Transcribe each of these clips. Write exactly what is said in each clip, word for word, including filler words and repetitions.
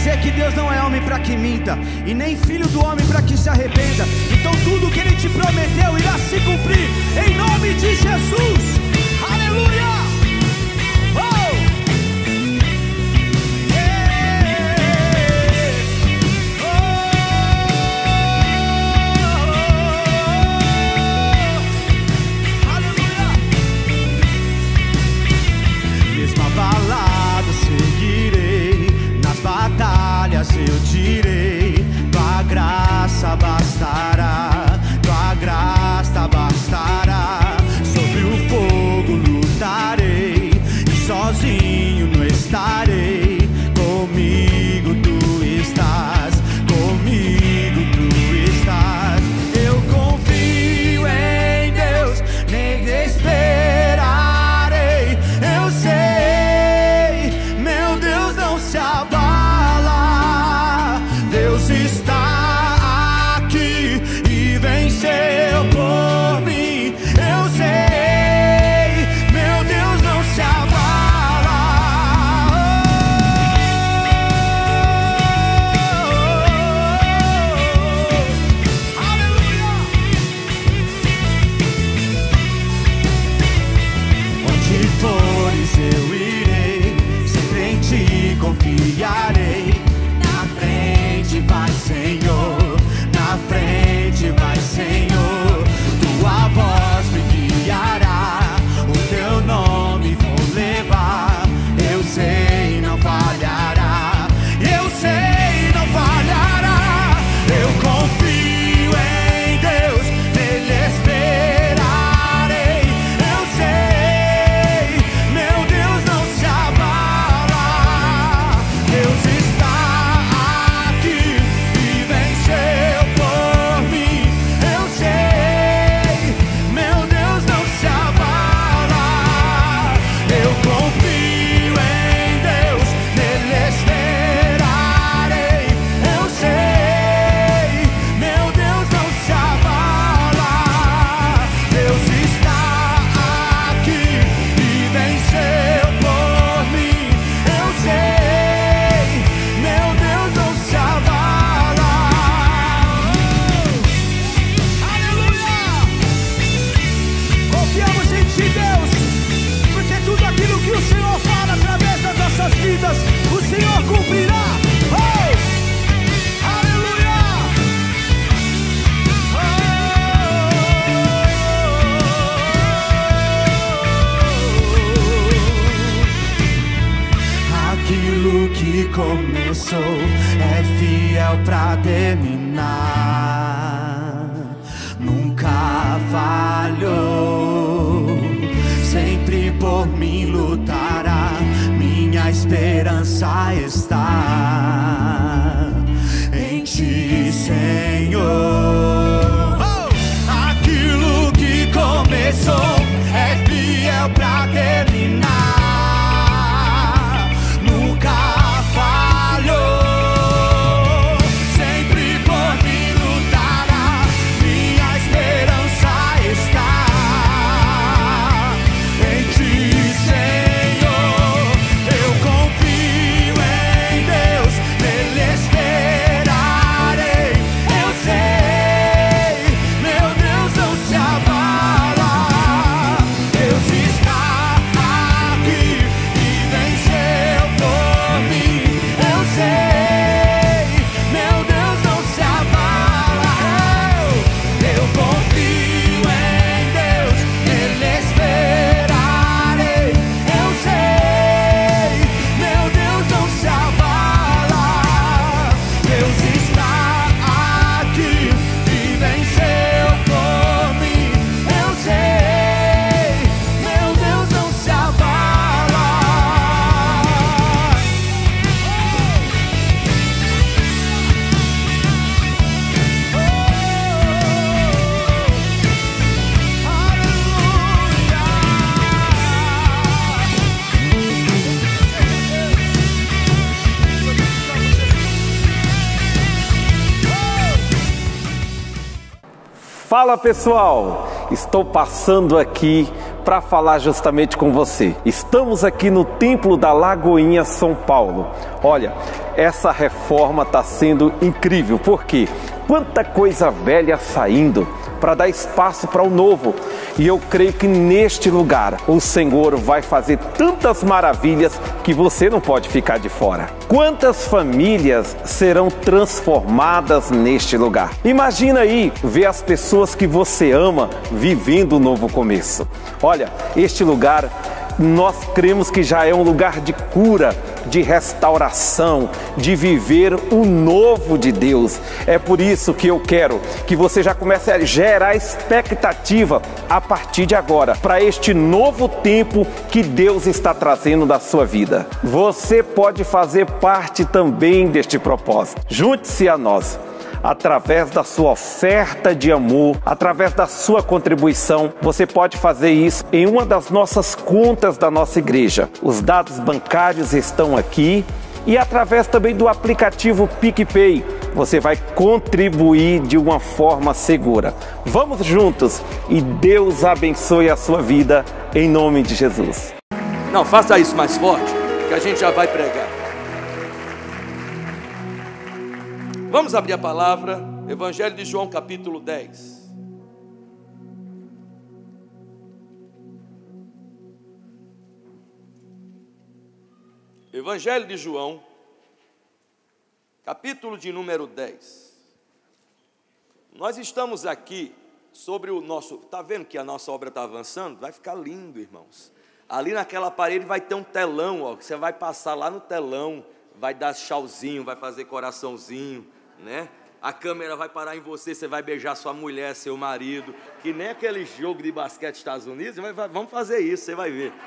dizer que Deus não é homem para que minta, e nem filho do homem para que se arrependa. Então tudo que Ele te prometeu irá se cumprir, em nome de Jesus. Aleluia! Oh! Eu direi, tua graça bastará, tua graça bastará. Sobre o fogo lutarei, e sozinho não estarei. Comigo tu estás, comigo tu estás. Eu confio em Deus, nem esperarei. Eu sei, meu Deus não se abala. Deus está aqui e venceu por mim. Eu sei, meu Deus não se abala. Oh, aleluia! Onde fores eu irei, sempre em ti confiarei. Vai, Senhor, na frente vai, Senhor. Tua voz me guiará, o teu nome vou levar. Eu sei, não falhará, eu sei, não falhará. Eu confio em Deus, nele esperarei. Eu sei, meu Deus não se abala. Deus está o Senhor cumprirá. Oh! Aleluia! Oh! Aquilo que começou é fiel pra terminar. Nunca falhou, sempre por mim lutará. Minha esperança está em ti, Senhor. Oh! Aquilo que começou é fiel pra terminar. Nunca falhou, sempre por mim lutará. Minha esperança está em ti, Senhor. Eu confio em Deus, nele esperarei. Eu sei, meu Deus não se abala. Deus está aqui e venceu por mim. Eu sei, meu Deus não se abala. Eu confio em Deus, nele esperarei. Eu sei, meu Deus não se abala. Deus está aqui e venceu por mim. Eu sei, meu Deus não se abala. Fala pessoal, estou passando aqui para falar justamente com você. Estamos aqui no Templo da Lagoinha, São Paulo. Olha, essa reforma está sendo incrível, porque quanta coisa velha saindo para dar espaço para o novo. E eu creio que neste lugar o Senhor vai fazer tantas maravilhas que você não pode ficar de fora. Quantas famílias serão transformadas neste lugar? Imagina aí ver as pessoas que você ama vivendo um novo começo. Olha, este lugar nós cremos que já é um lugar de cura, de restauração, de viver o novo de Deus. É por isso que eu quero que você já comece a gerar expectativa a partir de agora, para este novo tempo que Deus está trazendo na sua vida. Você pode fazer parte também deste propósito. Junte-se a nós. Através da sua oferta de amor, através da sua contribuição, você pode fazer isso em uma das nossas contas da nossa igreja. Os dados bancários estão aqui e através também do aplicativo PicPay, você vai contribuir de uma forma segura. Vamos juntos e Deus abençoe a sua vida em nome de Jesus. Não, faça isso mais forte, que a gente já vai pregar. Vamos abrir a palavra, Evangelho de João, capítulo dez. Evangelho de João, capítulo de número dez. Nós estamos aqui sobre o nosso... Está vendo que a nossa obra está avançando? Vai ficar lindo, irmãos. Ali naquela parede vai ter um telão, ó, que você vai passar lá no telão, vai dar tchauzinho, vai fazer coraçãozinho, né? A câmera vai parar em você, você vai beijar sua mulher, seu marido, que nem aquele jogo de basquete dos Estados Unidos. Vai, vai, vamos fazer isso, você vai ver.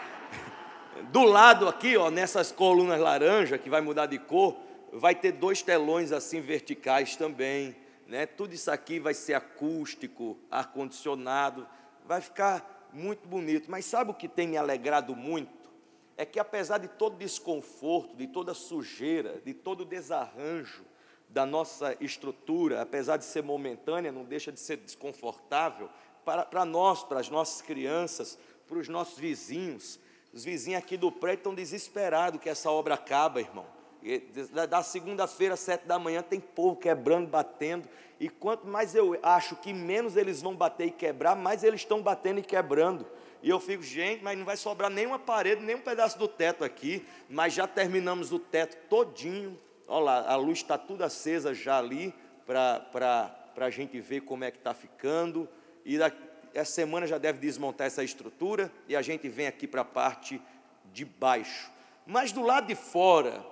Do lado aqui, ó, nessas colunas laranja, que vai mudar de cor, vai ter dois telões assim verticais também, né? Tudo isso aqui vai ser acústico, ar-condicionado, vai ficar muito bonito. Mas sabe o que tem me alegrado muito? É que apesar de todo desconforto, de toda sujeira, de todo desarranjo da nossa estrutura, apesar de ser momentânea, não deixa de ser desconfortável, para, para nós, para as nossas crianças, para os nossos vizinhos. Os vizinhos aqui do prédio estão desesperados que essa obra acaba, irmão. E, da segunda-feira, às sete da manhã, tem povo quebrando, batendo, e quanto mais eu acho que menos eles vão bater e quebrar, mais eles estão batendo e quebrando. E eu fico, gente, mas não vai sobrar nenhuma parede, nem um pedaço do teto aqui, mas já terminamos o teto todinho. Olha lá, a luz está tudo acesa já ali, para a gente ver como é que está ficando, e da, essa semana já deve desmontar essa estrutura, e a gente vem aqui para a parte de baixo. Mas do lado de fora,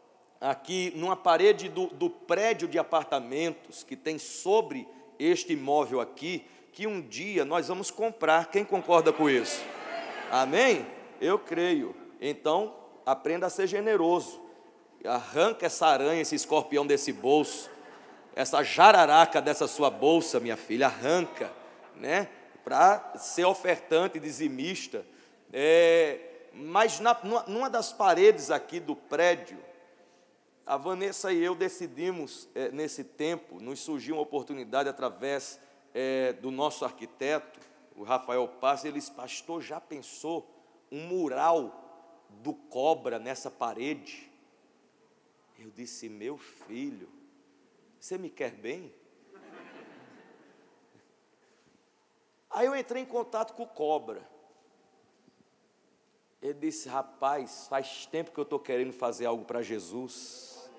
aqui numa parede do, do prédio de apartamentos, que tem sobre este imóvel aqui, que um dia nós vamos comprar. Quem concorda com isso? Amém? Eu creio. Então, aprenda a ser generoso. Arranca essa aranha, esse escorpião desse bolso, essa jararaca dessa sua bolsa, minha filha, arranca, né? Para ser ofertante, dizimista. É, mas na, numa das paredes aqui do prédio, a Vanessa e eu decidimos, é, nesse tempo, nos surgiu uma oportunidade através é, do nosso arquiteto, o Rafael Paz. Ele disse: pastor, já pensou um mural do cobra nessa parede? Eu disse: meu filho, você me quer bem? Aí eu entrei em contato com o cobra. Ele disse: rapaz, faz tempo que eu estou querendo fazer algo para Jesus.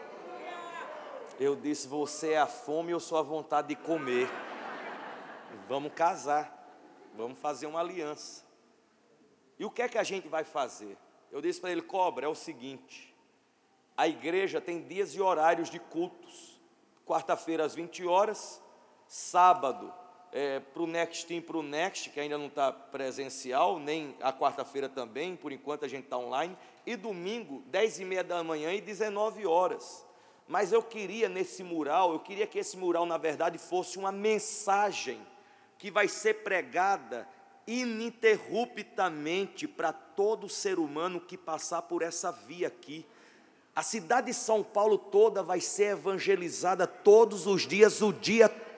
Eu disse: você é a fome e eu sou a vontade de comer. Vamos casar, vamos fazer uma aliança. E o que é que a gente vai fazer? Eu disse para ele: cobra, é o seguinte, a igreja tem dias e horários de cultos. Quarta-feira às vinte horas, sábado é, para o Next Team, para o Next, que ainda não está presencial, nem a quarta-feira também, por enquanto a gente está online, e domingo, dez e meia da manhã e dezenove horas. Mas eu queria nesse mural, eu queria que esse mural, na verdade, fosse uma mensagem que vai ser pregada ininterruptamente para todo ser humano que passar por essa via aqui. A cidade de São Paulo toda vai ser evangelizada todos os dias, o dia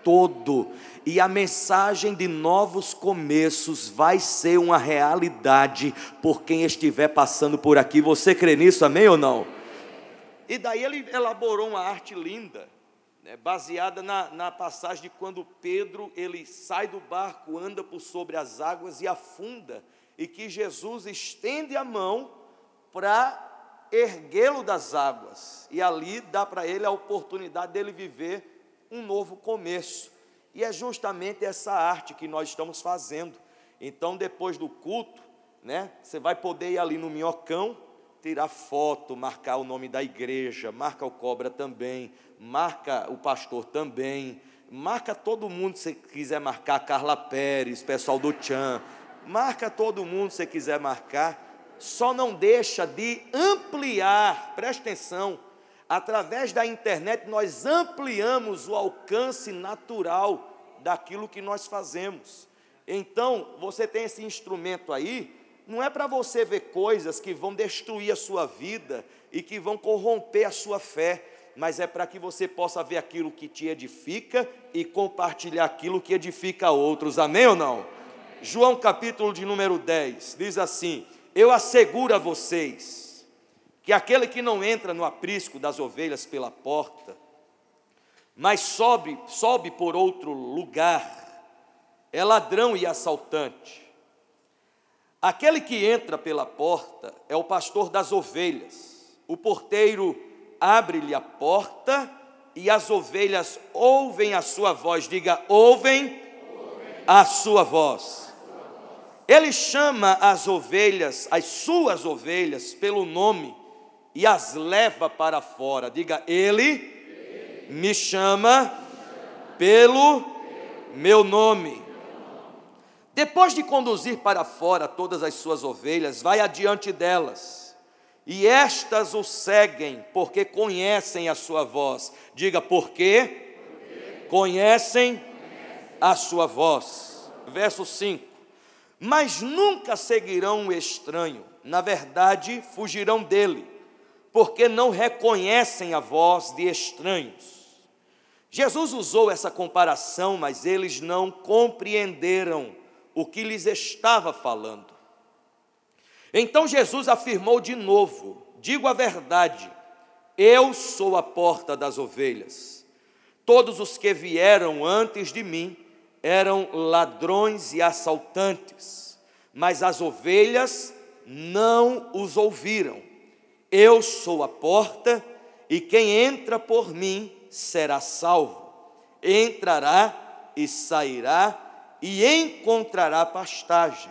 todo. E a mensagem de novos começos vai ser uma realidade por quem estiver passando por aqui. Você crê nisso, amém ou não? E daí ele elaborou uma arte linda, né, baseada na, na passagem de quando Pedro ele sai do barco, anda por sobre as águas e afunda, e que Jesus estende a mão para erguê-lo das águas, e ali dá para ele a oportunidade dele viver um novo começo. E é justamente essa arte que nós estamos fazendo. Então, depois do culto, né, você vai poder ir ali no Minhocão, tirar foto, marcar o nome da igreja, marca o Cobra também, marca o pastor também, marca todo mundo, se você quiser marcar, Carla Pérez, pessoal do Tchan, marca todo mundo se você quiser marcar, só não deixa de ampliar, presta atenção, através da internet nós ampliamos o alcance natural daquilo que nós fazemos. Então, você tem esse instrumento aí, não é para você ver coisas que vão destruir a sua vida e que vão corromper a sua fé, mas é para que você possa ver aquilo que te edifica e compartilhar aquilo que edifica outros, amém ou não? João capítulo de número dez, diz assim: eu asseguro a vocês, que aquele que não entra no aprisco das ovelhas pela porta, mas sobe, sobe por outro lugar, é ladrão e assaltante. Aquele que entra pela porta é o pastor das ovelhas. O porteiro abre-lhe a porta e as ovelhas ouvem a sua voz. Diga, ouvem, ouvem. A sua voz. Ele chama as ovelhas, as suas ovelhas, pelo nome e as leva para fora. Diga, ele me chama pelo meu nome. Depois de conduzir para fora todas as suas ovelhas, vai adiante delas, e estas o seguem, porque conhecem a sua voz. Diga, porque conhecem a sua voz. Verso cinco. Mas nunca seguirão o estranho, na verdade fugirão dele, porque não reconhecem a voz de estranhos. Jesus usou essa comparação, mas eles não compreenderam o que lhes estava falando. Então Jesus afirmou de novo: digo a verdade, eu sou a porta das ovelhas. Todos os que vieram antes de mim eram ladrões e assaltantes, mas as ovelhas não os ouviram. Eu sou a porta, e quem entra por mim será salvo. Entrará e sairá e encontrará pastagem.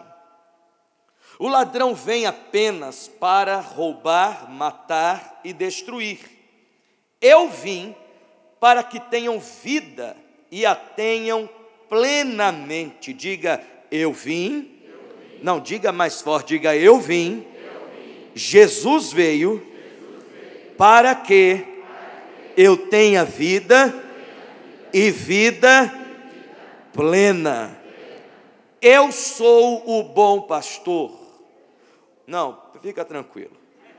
O ladrão vem apenas para roubar, matar e destruir. Eu vim para que tenham vida e a tenham plenamente. Diga, eu vim. Eu vim. Não, diga mais forte, diga, eu vim. Eu vim. Jesus veio, Jesus veio para, que para que eu tenha vida, tenha vida. e vida, vida plena. Eu sou o bom pastor. Não, fica tranquilo.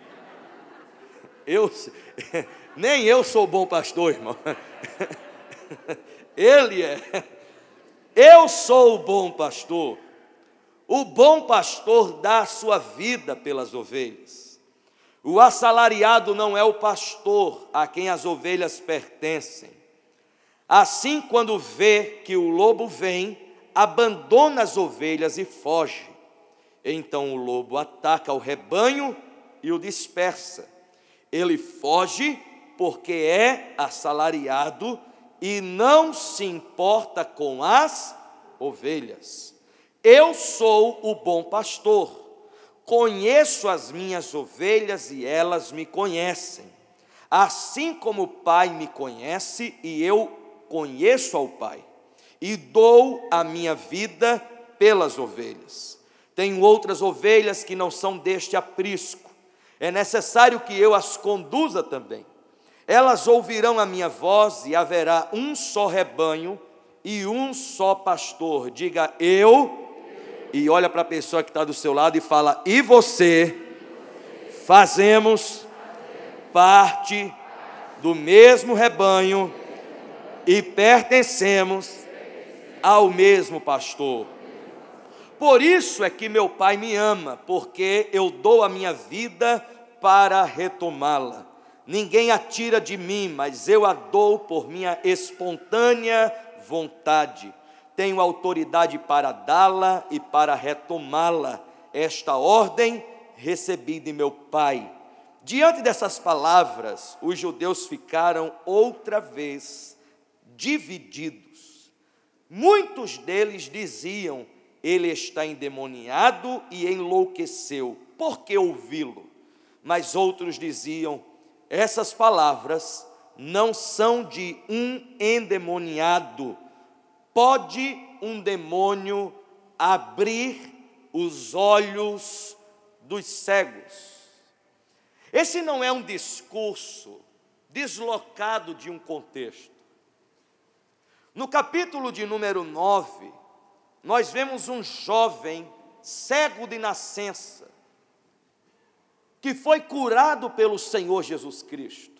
Eu, nem eu sou o bom pastor, irmão. Ele é. Eu sou o bom pastor. O bom pastor dá a sua vida pelas ovelhas. O assalariado não é o pastor a quem as ovelhas pertencem. Assim, quando vê que o lobo vem, abandona as ovelhas e foge. Então o lobo ataca o rebanho e o dispersa. Ele foge porque é assalariado e não se importa com as ovelhas. Eu sou o bom pastor. Conheço as minhas ovelhas e elas me conhecem. Assim como o Pai me conhece e eu conheço ao Pai. E dou a minha vida pelas ovelhas. Tenho outras ovelhas que não são deste aprisco. É necessário que eu as conduza também. Elas ouvirão a minha voz e haverá um só rebanho e um só pastor. Diga, eu, e olha para a pessoa que está do seu lado e fala, e você, fazemos parte do mesmo rebanho e pertencemos ao mesmo pastor. Por isso é que meu Pai me ama, porque eu dou a minha vida para retomá-la. Ninguém a tira de mim, mas eu a dou por minha espontânea vontade. Tenho autoridade para dá-la e para retomá-la. Esta ordem recebi de meu Pai. Diante dessas palavras, os judeus ficaram outra vez divididos. Muitos deles diziam: ele está endemoniado e enlouqueceu, por que ouvi-lo? Mas outros diziam: essas palavras não são de um endemoniado. Pode um demônio abrir os olhos dos cegos? Esse não é um discurso deslocado de um contexto. No capítulo de número nove, nós vemos um jovem cego de nascença, que foi curado pelo Senhor Jesus Cristo,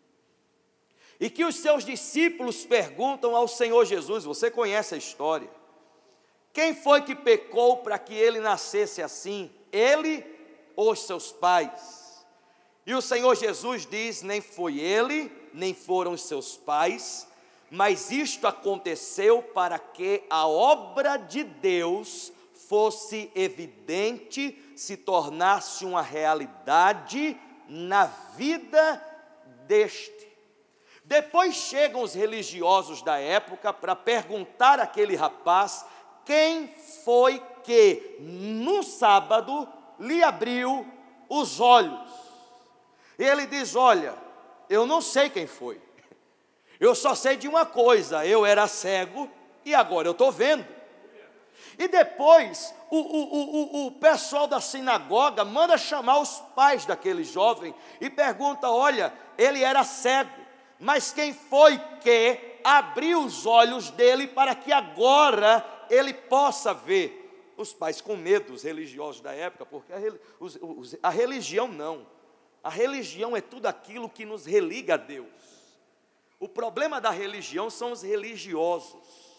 e que os seus discípulos perguntam ao Senhor Jesus, você conhece a história, quem foi que pecou para que ele nascesse assim, ele ou os seus pais? E o Senhor Jesus diz, nem foi ele, nem foram os seus pais, mas isto aconteceu para que a obra de Deus fosse evidente, se tornasse uma realidade na vida deste. Depois chegam os religiosos da época para perguntar àquele rapaz quem foi que no sábado lhe abriu os olhos. E ele diz, olha, eu não sei quem foi, eu só sei de uma coisa, eu era cego e agora eu estou vendo. E depois o, o, o, o pessoal da sinagoga manda chamar os pais daquele jovem e pergunta, olha, ele era cego, mas quem foi que abriu os olhos dele para que agora ele possa ver? Os pais com medo, os religiosos da época, porque a, os, os, a religião não, a religião é tudo aquilo que nos religa a Deus. O problema da religião são os religiosos,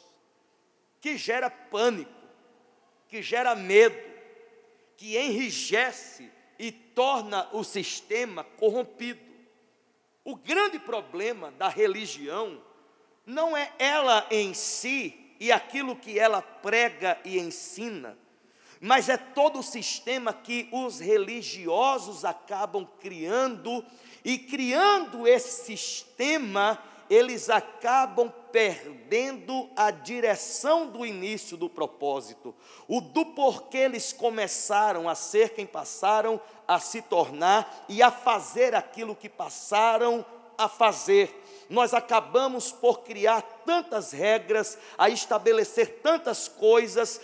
que gera pânico, que gera medo, que enrijece e torna o sistema corrompido. O grande problema da religião não é ela em si e aquilo que ela prega e ensina, mas é todo o sistema que os religiosos acabam criando, e criando esse sistema, eles acabam perdendo a direção do início do propósito, o do porquê eles começaram a ser quem passaram a se tornar e a fazer aquilo que passaram a fazer. Nós acabamos por criar tantas regras, a estabelecer tantas coisas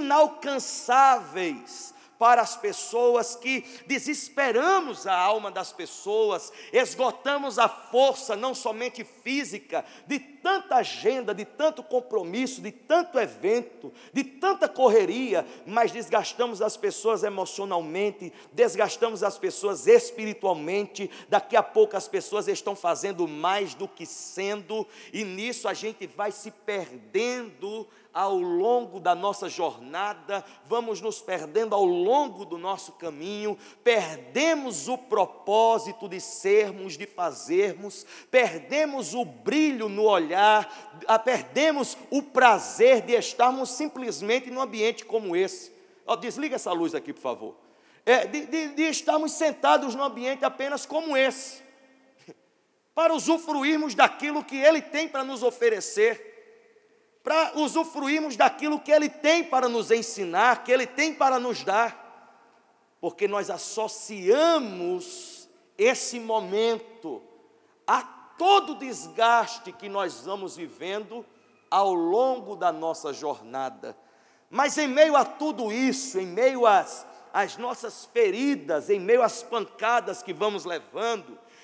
inalcançáveis para as pessoas, que desesperamos a alma das pessoas, esgotamos a força, não somente física, de tanta agenda, de tanto compromisso, de tanto evento, de tanta correria, mas desgastamos as pessoas emocionalmente, desgastamos as pessoas espiritualmente. Daqui a pouco as pessoas estão fazendo mais do que sendo, e nisso a gente vai se perdendo ao longo da nossa jornada, vamos nos perdendo ao longo do nosso caminho, perdemos o propósito de sermos, de fazermos, perdemos o brilho no olhar, perdemos o prazer de estarmos simplesmente num ambiente como esse. Oh, desliga essa luz aqui, por favor. É, de, de, de estarmos sentados num ambiente apenas como esse, para usufruirmos daquilo que Ele tem para nos oferecer, para usufruirmos daquilo que Ele tem para nos ensinar, que Ele tem para nos dar, porque nós associamos esse momento a todo o desgaste que nós vamos vivendo ao longo da nossa jornada. Mas em meio a tudo isso, em meio às, às nossas feridas, em meio às pancadas que vamos levando,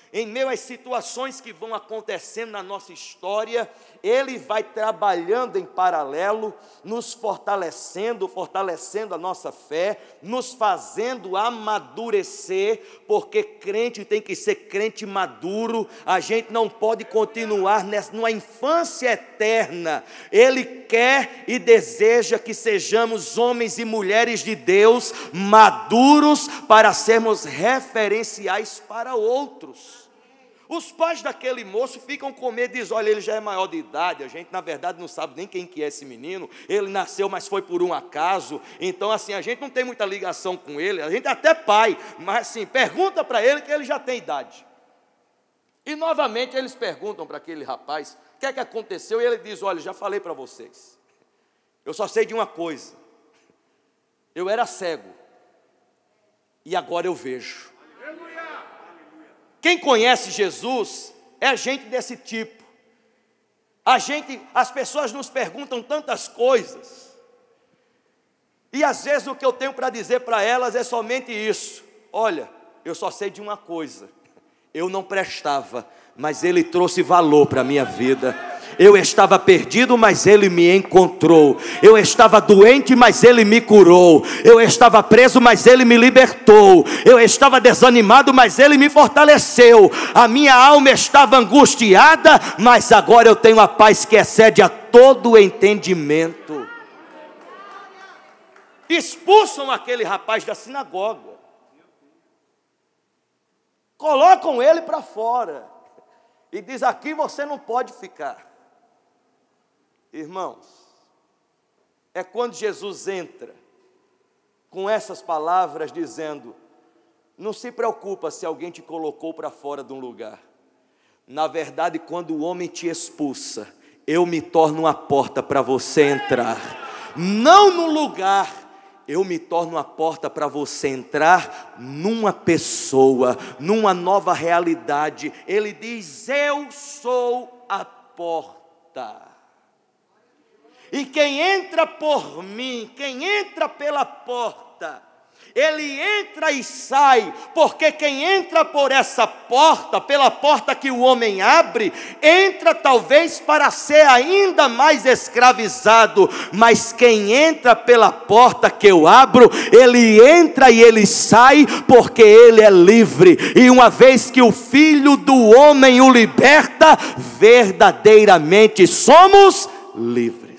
em meio às situações que vão acontecendo na nossa história, Ele vai trabalhando em paralelo, nos fortalecendo, fortalecendo a nossa fé, nos fazendo amadurecer, porque crente tem que ser crente maduro. A gente não pode continuar nessa, numa infância eterna. Ele quer e deseja que sejamos homens e mulheres de Deus, maduros, para sermos referenciais para outros. Os pais daquele moço ficam com medo e dizem: olha, ele já é maior de idade, a gente na verdade não sabe nem quem que é esse menino, ele nasceu, mas foi por um acaso, então assim, a gente não tem muita ligação com ele, a gente é até pai, mas assim, pergunta para ele que ele já tem idade. E novamente eles perguntam para aquele rapaz, o que é que aconteceu? E ele diz: olha, já falei para vocês, eu só sei de uma coisa, eu era cego, e agora eu vejo. Quem conhece Jesus é gente desse tipo. A gente, as pessoas nos perguntam tantas coisas, e às vezes o que eu tenho para dizer para elas é somente isso: olha, eu só sei de uma coisa, eu não prestava, mas Ele trouxe valor para a minha vida. Eu estava perdido, mas Ele me encontrou. Eu estava doente, mas Ele me curou. Eu estava preso, mas Ele me libertou. Eu estava desanimado, mas Ele me fortaleceu. A minha alma estava angustiada, mas agora eu tenho a paz que excede a todo o entendimento. Expulsam aquele rapaz da sinagoga, colocam ele para fora e diz: aqui você não pode ficar. Irmãos, é quando Jesus entra com essas palavras dizendo: não se preocupa se alguém te colocou para fora de um lugar. Na verdade, quando o homem te expulsa, eu me torno uma porta para você entrar. Não no lugar, eu me torno uma porta para você entrar numa pessoa, numa nova realidade. Ele diz: eu sou a porta. E quem entra por mim, quem entra pela porta, ele entra e sai, porque quem entra por essa porta, pela porta que o homem abre, entra talvez para ser ainda mais escravizado, mas quem entra pela porta que eu abro, ele entra e ele sai, porque ele é livre, e uma vez que o Filho do homem o liberta, verdadeiramente somos livres.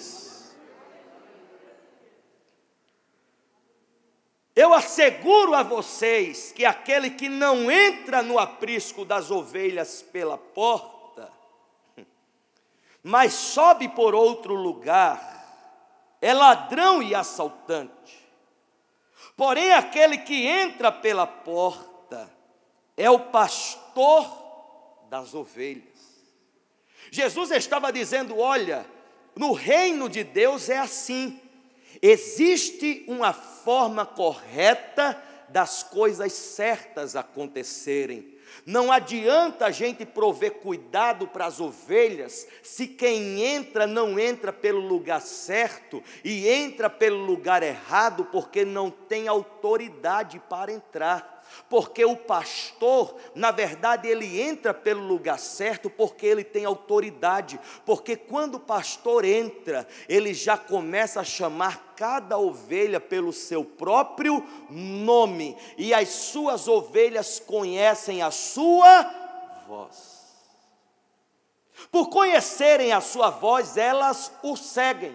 Eu asseguro a vocês que aquele que não entra no aprisco das ovelhas pela porta, mas sobe por outro lugar, é ladrão e assaltante. Porém, aquele que entra pela porta é o pastor das ovelhas. Jesus estava dizendo: olha, no reino de Deus é assim. Existe uma forma correta das coisas certas acontecerem. Não adianta a gente prover cuidado para as ovelhas, se quem entra não entra pelo lugar certo e entra pelo lugar errado, porque não tem autoridade para entrar. Porque o pastor, na verdade, ele entra pelo lugar certo porque ele tem autoridade. Porque quando o pastor entra, ele já começa a chamar cada ovelha pelo seu próprio nome, e as suas ovelhas conhecem a sua voz. Por conhecerem a sua voz, elas o seguem,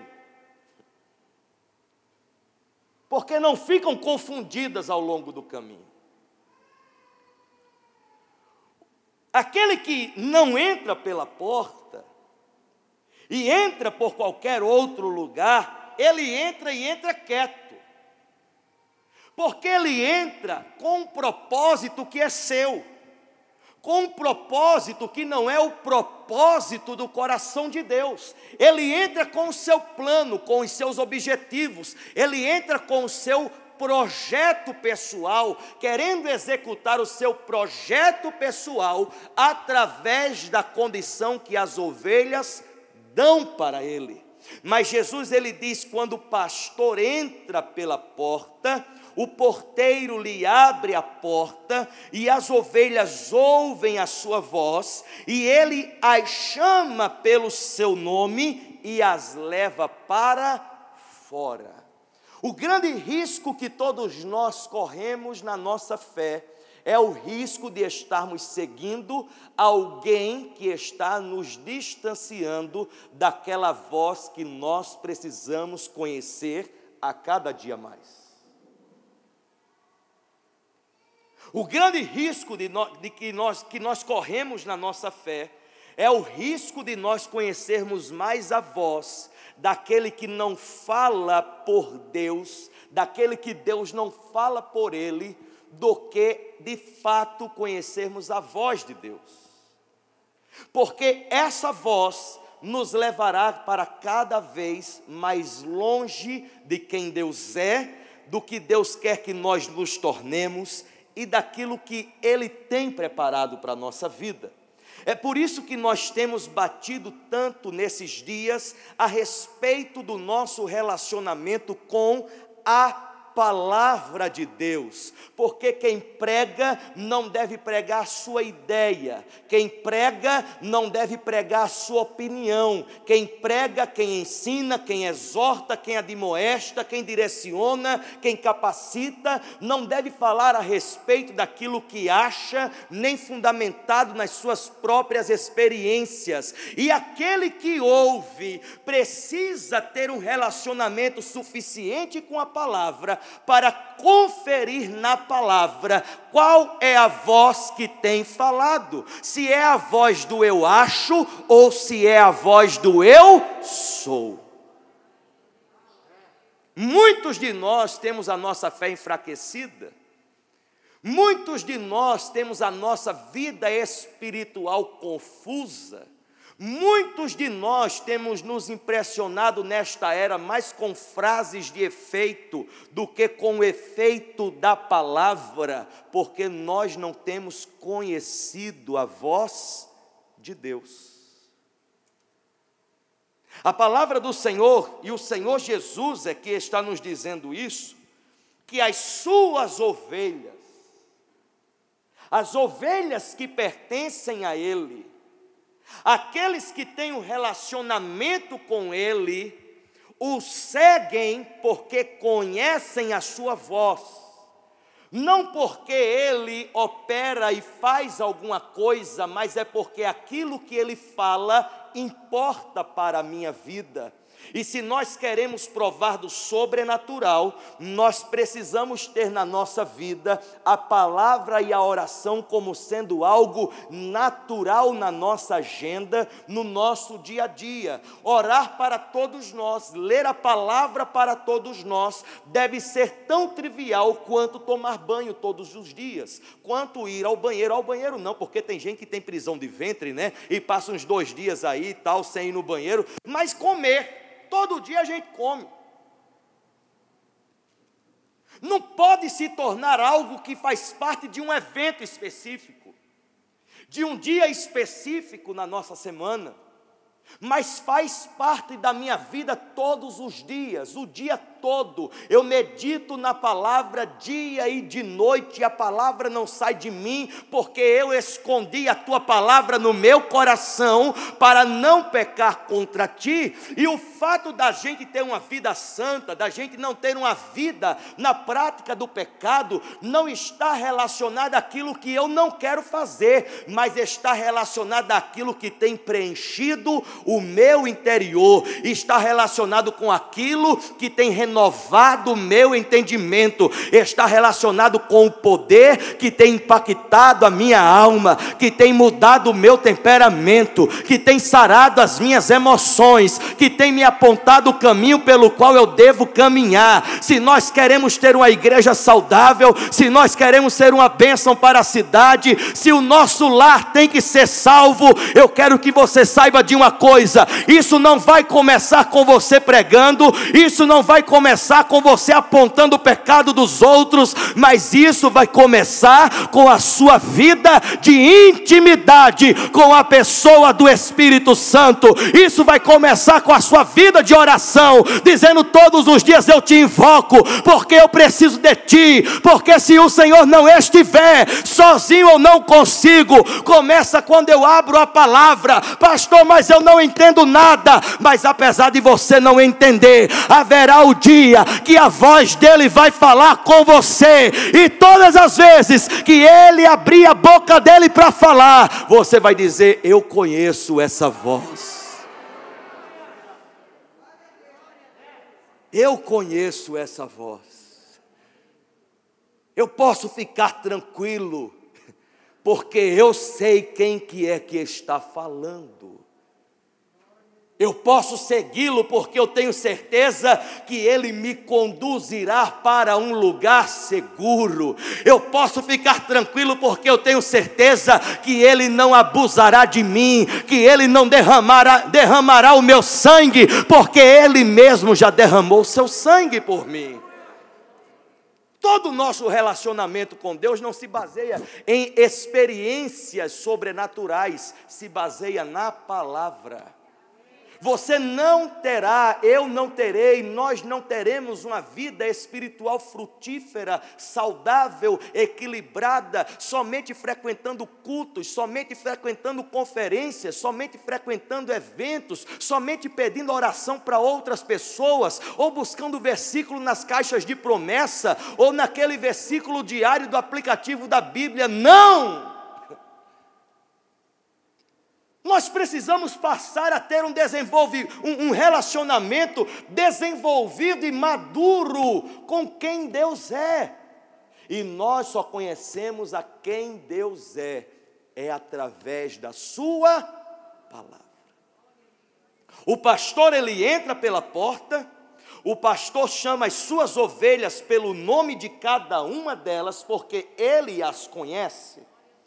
porque não ficam confundidas ao longo do caminho. Aquele que não entra pela porta e entra por qualquer outro lugar, ele entra e entra quieto, porque ele entra com um propósito que é seu, com um propósito que não é o propósito do coração de Deus. Ele entra com o seu plano, com os seus objetivos, ele entra com o seu projeto pessoal, querendo executar o seu projeto pessoal através da condição que as ovelhas dão para ele. Mas Jesus, ele diz: quando o pastor entra pela porta, o porteiro lhe abre a porta, e as ovelhas ouvem a sua voz, e ele as chama pelo seu nome e as leva para fora. O grande risco que todos nós corremos na nossa fé é o risco de estarmos seguindo alguém que está nos distanciando daquela voz que nós precisamos conhecer a cada dia mais. O grande risco de, no, de que, nós, que nós corremos na nossa fé é o risco de nós conhecermos mais a voz daquele que não fala por Deus, daquele que Deus não fala por ele, do que de fato conhecermos a voz de Deus. Porque essa voz nos levará para cada vez mais longe de quem Deus é, do que Deus quer que nós nos tornemos e daquilo que Ele tem preparado para a nossa vida. É por isso que nós temos batido tanto nesses dias a respeito do nosso relacionamento com a palavra de Deus, porque quem prega não deve pregar a sua ideia, quem prega não deve pregar a sua opinião, quem prega, quem ensina, quem exorta, quem admoesta, quem direciona, quem capacita, não deve falar a respeito daquilo que acha, nem fundamentado nas suas próprias experiências. E aquele que ouve precisa ter um relacionamento suficiente com a palavra para conferir na palavra qual é a voz que tem falado, se é a voz do eu acho ou se é a voz do eu sou. Muitos de nós temos a nossa fé enfraquecida, muitos de nós temos a nossa vida espiritual confusa. Muitos de nós temos nos impressionado nesta era mais com frases de efeito do que com o efeito da palavra, porque nós não temos conhecido a voz de Deus. A palavra do Senhor, e o Senhor Jesus é que está nos dizendo isso, que as suas ovelhas, as ovelhas que pertencem a Ele, aqueles que têm um relacionamento com Ele, o seguem porque conhecem a sua voz, não porque Ele opera e faz alguma coisa, mas é porque aquilo que Ele fala importa para a minha vida. E se nós queremos provar do sobrenatural, nós precisamos ter na nossa vida a palavra e a oração como sendo algo natural na nossa agenda, no nosso dia a dia. Orar para todos nós, ler a palavra para todos nós, deve ser tão trivial quanto tomar banho todos os dias, quanto ir ao banheiro. Ao banheiro não, porque tem gente que tem prisão de ventre, né? E passa uns dois dias aí e tal, sem ir no banheiro, mas comer. Todo dia a gente come. Não pode se tornar algo que faz parte de um evento específico, de um dia específico na nossa semana, mas faz parte da minha vida todos os dias, o dia todo. Eu medito na palavra dia e de noite, e a palavra não sai de mim, porque eu escondi a tua palavra no meu coração, para não pecar contra ti. E o fato da gente ter uma vida santa, da gente não ter uma vida na prática do pecado, não está relacionado àquilo que eu não quero fazer, mas está relacionado àquilo que tem preenchido o meu interior, está relacionado com aquilo que tem renovado o meu entendimento, está relacionado com o poder que tem impactado a minha alma, que tem mudado o meu temperamento, que tem sarado as minhas emoções, que tem me apontado o caminho pelo qual eu devo caminhar. Se nós queremos ter uma igreja saudável, se nós queremos ser uma bênção para a cidade, se o nosso lar tem que ser salvo, eu quero que você saiba de uma coisa: isso não vai começar com você pregando, isso não vai começar começar com você apontando o pecado dos outros, mas isso vai começar com a sua vida de intimidade com a pessoa do Espírito Santo. Isso vai começar com a sua vida de oração, dizendo todos os dias: eu te invoco, porque eu preciso de ti, porque se o Senhor não estiver, sozinho eu não consigo. Começa quando eu abro a palavra: pastor, mas eu não entendo nada. Mas apesar de você não entender, haverá o dia que a voz dele vai falar com você, e todas as vezes que ele abrir a boca dele para falar, você vai dizer: eu conheço essa voz, eu conheço essa voz. Eu posso ficar tranquilo, porque eu sei quem que é que está falando. Eu posso segui-lo porque eu tenho certeza que ele me conduzirá para um lugar seguro. Eu posso ficar tranquilo porque eu tenho certeza que ele não abusará de mim, que ele não derramará, derramará o meu sangue, porque ele mesmo já derramou o seu sangue por mim. Todo o nosso relacionamento com Deus não se baseia em experiências sobrenaturais, se baseia na palavra. Você não terá, eu não terei, nós não teremos uma vida espiritual frutífera, saudável, equilibrada, somente frequentando cultos, somente frequentando conferências, somente frequentando eventos, somente pedindo oração para outras pessoas, ou buscando versículo nas caixas de promessa, ou naquele versículo diário do aplicativo da Bíblia. Não! Nós precisamos passar a ter um, desenvolve, um, um relacionamento desenvolvido e maduro com quem Deus é. E nós só conhecemos a quem Deus é, é através da sua palavra. O pastor, ele entra pela porta, o pastor chama as suas ovelhas pelo nome de cada uma delas, porque ele as conhece.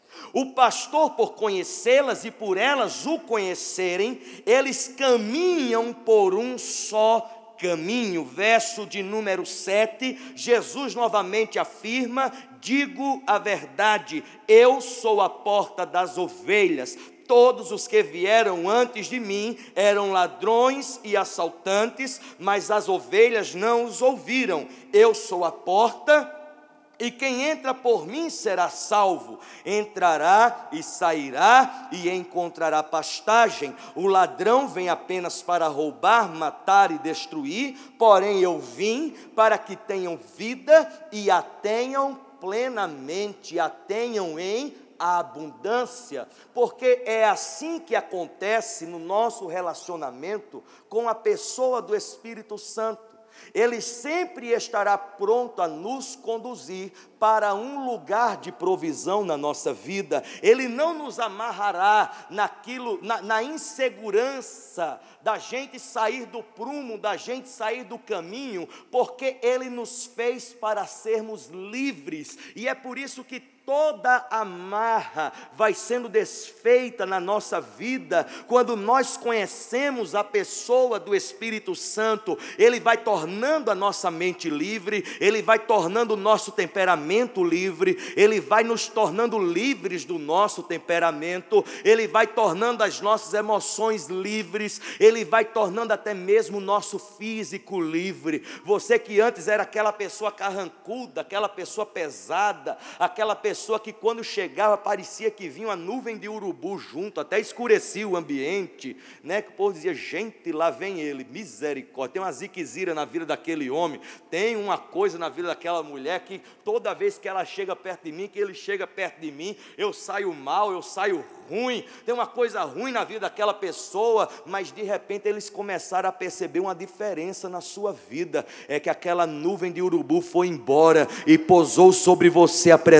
O pastor, por conhecê-las e por elas o conhecerem, eles caminham por um só caminho. Verso de número sete, Jesus novamente afirma: digo a verdade, eu sou a porta das ovelhas. Todos os que vieram antes de mim eram ladrões e assaltantes, mas as ovelhas não os ouviram. Eu sou a porta, e quem entra por mim será salvo. Entrará e sairá e encontrará pastagem. O ladrão vem apenas para roubar, matar e destruir, porém eu vim para que tenham vida e a tenham plenamente, a tenham em abundância. Porque é assim que acontece no nosso relacionamento com a pessoa do Espírito Santo. Ele sempre estará pronto a nos conduzir para um lugar de provisão na nossa vida. Ele não nos amarrará naquilo, na, na insegurança da gente sair do prumo, da gente sair do caminho, porque Ele nos fez para sermos livres, e é por isso que toda amarra vai sendo desfeita na nossa vida, quando nós conhecemos a pessoa do Espírito Santo. Ele vai tornando a nossa mente livre, Ele vai tornando o nosso temperamento livre, Ele vai nos tornando livres do nosso temperamento, Ele vai tornando as nossas emoções livres, Ele vai tornando até mesmo o nosso físico livre. Você que antes era aquela pessoa carrancuda, aquela pessoa pesada, aquela pessoa pessoa que quando chegava parecia que vinha uma nuvem de urubu junto, até escurecia o ambiente, né? Que o povo dizia: gente, lá vem ele, misericórdia. Tem uma ziquezira na vida daquele homem, tem uma coisa na vida daquela mulher, que toda vez que ela chega perto de mim, que ele chega perto de mim, eu saio mal, eu saio ruim, tem uma coisa ruim na vida daquela pessoa. Mas de repente eles começaram a perceber uma diferença na sua vida, é que aquela nuvem de urubu foi embora e pousou sobre você a presença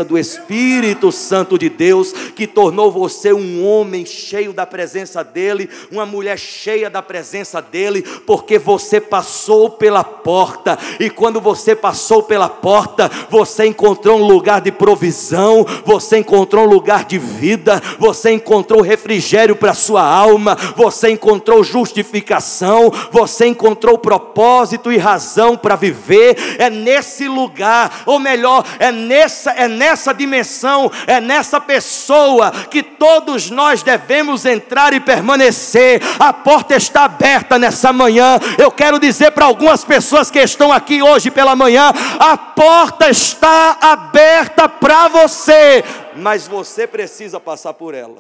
do Espírito Santo de Deus, que tornou você um homem cheio da presença dEle, uma mulher cheia da presença dEle, porque você passou pela porta, e quando você passou pela porta, você encontrou um lugar de provisão, você encontrou um lugar de vida, você encontrou refrigério para a sua alma, você encontrou justificação, você encontrou propósito e razão para viver. É nesse lugar, ou melhor, é nessa, é nessa dimensão, é nessa pessoa que todos nós devemos entrar e permanecer. A porta está aberta nessa manhã. Eu quero dizer para algumas pessoas que estão aqui hoje pela manhã: a porta está aberta para você, mas você precisa passar por ela.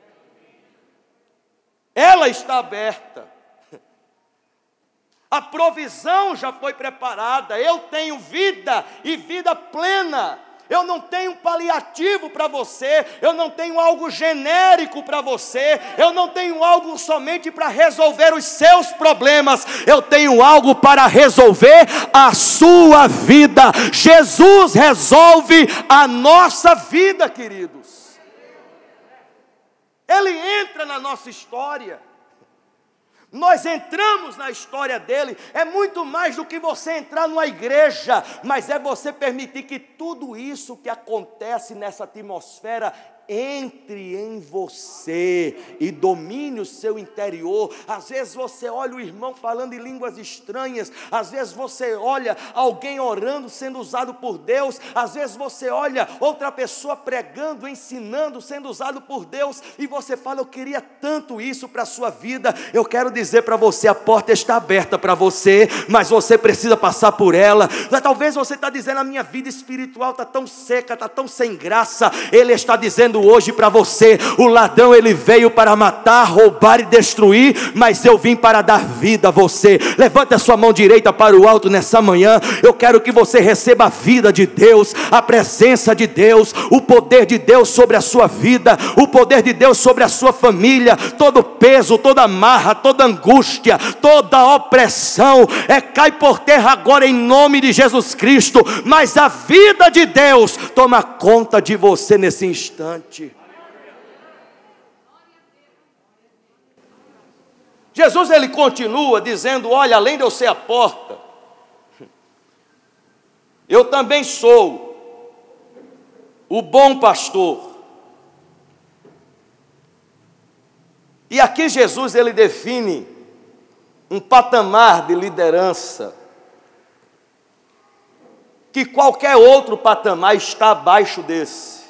Ela está aberta. A provisão já foi preparada. Eu tenho vida e vida plena. Eu não tenho paliativo para você, eu não tenho algo genérico para você, eu não tenho algo somente para resolver os seus problemas, eu tenho algo para resolver a sua vida. Jesus resolve a nossa vida, queridos. Ele entra na nossa história. Nós entramos na história dele. É muito mais do que você entrar numa igreja, mas é você permitir que tudo isso que acontece nessa atmosfera entre em você e domine o seu interior. Às vezes você olha o irmão falando em línguas estranhas, às vezes você olha alguém orando, sendo usado por Deus, às vezes você olha outra pessoa pregando, ensinando, sendo usado por Deus, e você fala: eu queria tanto isso para a sua vida. Eu quero dizer para você, a porta está aberta para você, mas você precisa passar por ela. Talvez você está dizendo: a minha vida espiritual está tão seca, está tão sem graça. Ele está dizendo hoje para você: o ladrão ele veio para matar, roubar e destruir, mas eu vim para dar vida a você. Levante a sua mão direita para o alto nessa manhã. Eu quero que você receba a vida de Deus, a presença de Deus, o poder de Deus sobre a sua vida, o poder de Deus sobre a sua família. Todo peso, toda amarra, toda angústia, toda opressão é cai por terra agora em nome de Jesus Cristo. Mas a vida de Deus toma conta de você nesse instante. Jesus ele continua dizendo: olha, além de eu ser a porta, eu também sou o bom pastor. E aqui Jesus ele define um patamar de liderança que qualquer outro patamar está abaixo desse.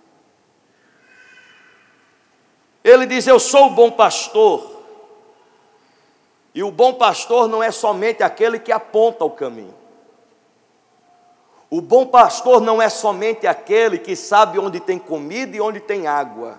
Ele diz: eu sou o bom pastor. E o bom pastor não é somente aquele que aponta o caminho. O bom pastor não é somente aquele que sabe onde tem comida e onde tem água.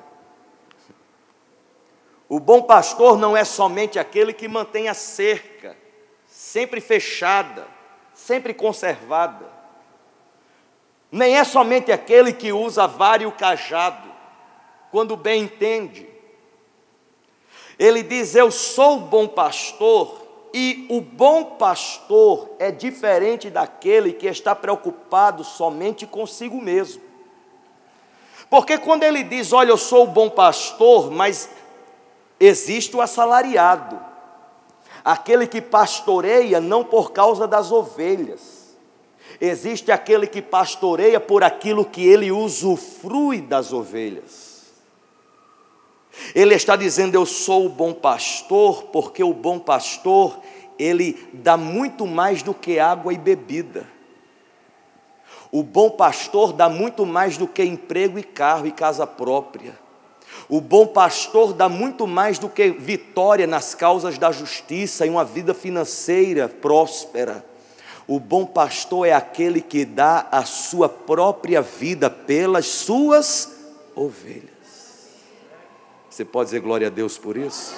O bom pastor não é somente aquele que mantém a cerca sempre fechada, sempre conservada. Nem é somente aquele que usa a vara e o cajado, quando bem entende. Ele diz: eu sou o bom pastor, e o bom pastor é diferente daquele que está preocupado somente consigo mesmo. Porque quando ele diz: olha, eu sou o bom pastor, mas existe o assalariado, aquele que pastoreia não por causa das ovelhas. Existe aquele que pastoreia por aquilo que ele usufrui das ovelhas. Ele está dizendo: eu sou o bom pastor, porque o bom pastor, ele dá muito mais do que água e bebida. O bom pastor dá muito mais do que emprego e carro e casa própria. O bom pastor dá muito mais do que vitória nas causas da justiça e uma vida financeira próspera. O bom pastor é aquele que dá a sua própria vida pelas suas ovelhas. Você pode dizer glória a Deus por isso?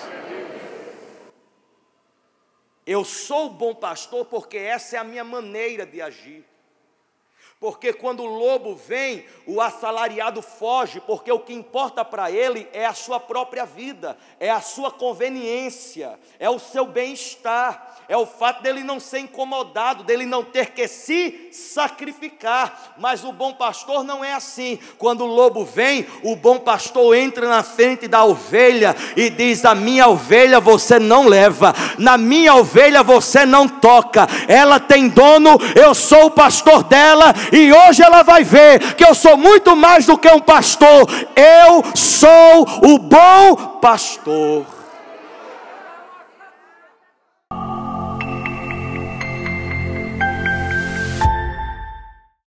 Eu sou o bom pastor porque essa é a minha maneira de agir. Porque quando o lobo vem, o assalariado foge, porque o que importa para ele é a sua própria vida, é a sua conveniência, é o seu bem-estar, é o fato dele não ser incomodado, dele não ter que se sacrificar. Mas o bom pastor não é assim. Quando o lobo vem, o bom pastor entra na frente da ovelha e diz: a minha ovelha você não leva, na minha ovelha você não toca, ela tem dono, eu sou o pastor dela, e hoje ela vai ver que eu sou muito mais do que um pastor, eu sou o bom pastor.